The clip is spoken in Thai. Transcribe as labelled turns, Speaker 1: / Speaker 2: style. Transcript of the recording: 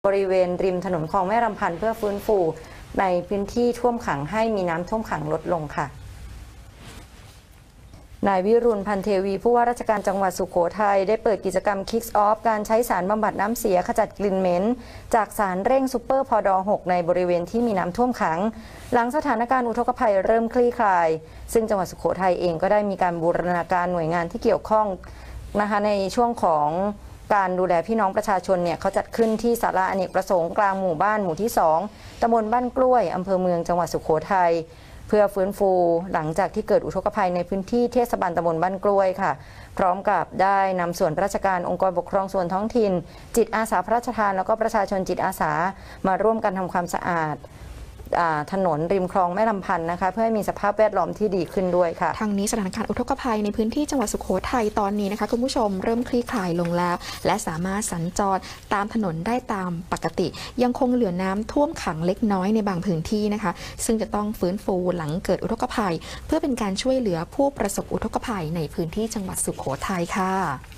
Speaker 1: บริเวณริมถนนคลองแม่รำพันเพื่อฟื้นฟูในพื้นที่ท่วมขังให้มีน้ำท่วมขังลดลงค่ะนายวิรุณพันเทวีผู้ว่าราชการจังหวัดสุโขทัยได้เปิดกิจกรรม Kicks Off การใช้สารบำบัดน้ำเสียขจัดกลิ่นเหม็นจากสารเร่งซูเปอร์พอดอ6ในบริเวณที่มีน้ำท่วมขังหลังสถานการณ์อุทกภัยเริ่มคลี่คลายซึ่งจังหวัดสุโขทัยเองก็ได้มีการบูรณาการหน่วยงานที่เกี่ยวข้องนะคะในช่วงของการดูแลพี่น้องประชาชนเนี่ยเขาจัดขึ้นที่ศาลาอเนกประสงค์กลางหมู่บ้านหมู่ที่2ตำบลบ้านกล้วยอำเภอเมืองจังหวัดสุโขทัยเพื่อฟื้นฟูหลังจากที่เกิดอุทกภัยในพื้นที่เทศบาลตำบลบ้านกล้วยค่ะพร้อมกับได้นำส่วนราชการองค์กรปกครองส่วนท้องถิ่นจิตอาสาพระราชทานแล้วก็ประชาชนจิตอาสามาร่วมกันทำความสะอาดถนนริมคลองแม่ลำพันธ์นะคะเพื่อให้มีสภาพแวดล้อมที่ดีขึ้นด้วยค่ะ
Speaker 2: ทางนี้สถานการณ์อุทกภัยในพื้นที่จังหวัดสุโขทัยตอนนี้นะคะคุณผู้ชมเริ่มคลี่คลายลงแล้วและสามารถสัญจรตามถนนได้ตามปกติยังคงเหลือน้ำท่วมขังเล็กน้อยในบางพื้นที่นะคะซึ่งจะต้องฟื้นฟูหลังเกิดอุทกภัยเพื่อเป็นการช่วยเหลือผู้ประสบอุทกภัยในพื้นที่จังหวัดสุโขทัยค่ะ